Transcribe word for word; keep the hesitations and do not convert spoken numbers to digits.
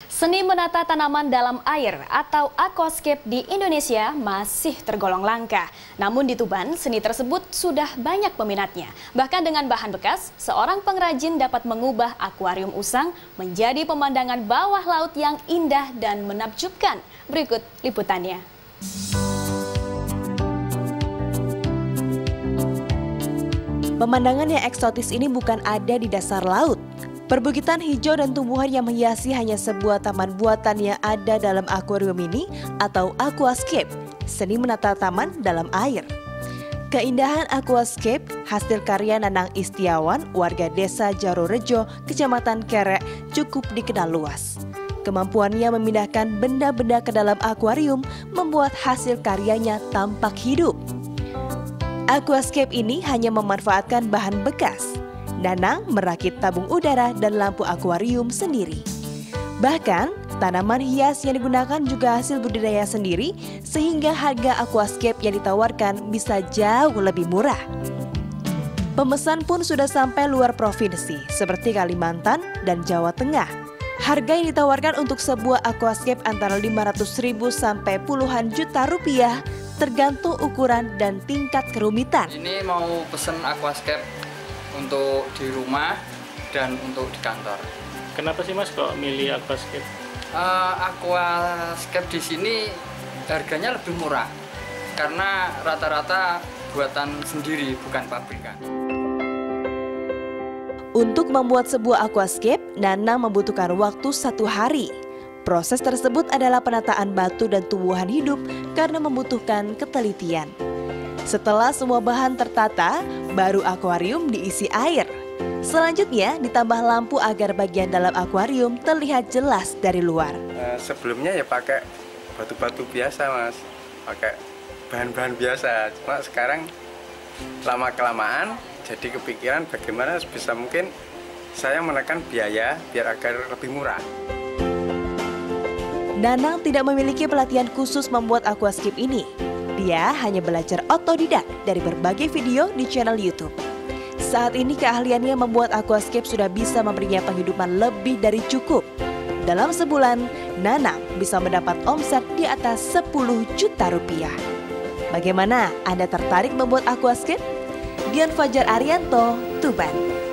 Seni menata tanaman dalam air atau aquascape di Indonesia masih tergolong langka. Namun di Tuban, seni tersebut sudah banyak peminatnya. Bahkan dengan bahan bekas, seorang pengrajin dapat mengubah akuarium usang menjadi pemandangan bawah laut yang indah dan menakjubkan. Berikut liputannya. Pemandangan yang eksotis ini bukan ada di dasar laut. Perbukitan hijau dan tumbuhan yang menghiasi hanya sebuah taman buatan yang ada dalam akuarium ini atau aquascape, seni menata taman dalam air. Keindahan aquascape hasil karya Nanang Istiawan, warga desa Jarorejo, Kecamatan Kerek, cukup dikenal luas. Kemampuannya memindahkan benda-benda ke dalam akuarium membuat hasil karyanya tampak hidup. Aquascape ini hanya memanfaatkan bahan bekas. Nanang merakit tabung udara dan lampu akuarium sendiri. Bahkan, tanaman hias yang digunakan juga hasil budidaya sendiri sehingga harga aquascape yang ditawarkan bisa jauh lebih murah. Pemesan pun sudah sampai luar provinsi seperti Kalimantan dan Jawa Tengah. Harga yang ditawarkan untuk sebuah aquascape antara lima ratus ribu sampai puluhan juta rupiah tergantung ukuran dan tingkat kerumitan. Ini mau pesen aquascape untuk di rumah dan untuk di kantor. Kenapa sih Mas kok milih aquascape? Uh, aquascape di sini harganya lebih murah karena rata-rata buatan sendiri, bukan pabrikan. Untuk membuat sebuah aquascape, Nanang membutuhkan waktu satu hari. Proses tersebut adalah penataan batu dan tumbuhan hidup karena membutuhkan ketelitian. Setelah semua bahan tertata, baru akuarium diisi air. Selanjutnya ditambah lampu agar bagian dalam akuarium terlihat jelas dari luar. Uh, sebelumnya ya pakai batu-batu biasa Mas, pakai bahan-bahan biasa. Cuma sekarang lama-kelamaan jadi kepikiran bagaimana sebisa mungkin saya menekan biaya biar agar lebih murah. Nanang tidak memiliki pelatihan khusus membuat aquascape ini. Dia hanya belajar otodidak dari berbagai video di channel YouTube. Saat ini keahliannya membuat aquascape sudah bisa memberinya penghidupan lebih dari cukup. Dalam sebulan, Nanang bisa mendapat omset di atas sepuluh juta rupiah. Bagaimana? Anda tertarik membuat aquascape? Dian Fajar Arianto, Tuban.